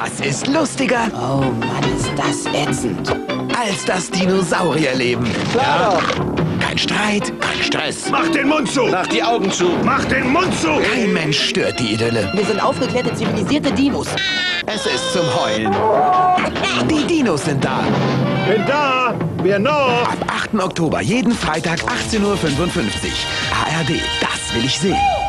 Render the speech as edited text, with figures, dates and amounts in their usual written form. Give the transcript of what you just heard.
Was ist lustiger Oh Mann, ist das ätzend. als das Dinosaurierleben? Klar doch. Kein Streit, kein Stress. Mach den Mund zu! Mach die Augen zu. Mach den Mund zu! Kein Mensch stört die Idylle. Wir sind aufgeklärte, zivilisierte Dinos. Es ist zum Heulen. Die Dinos sind da. Bin da! Wer noch? Ab 8. Oktober, jeden Freitag 18:55 Uhr. ARD, das will ich sehen.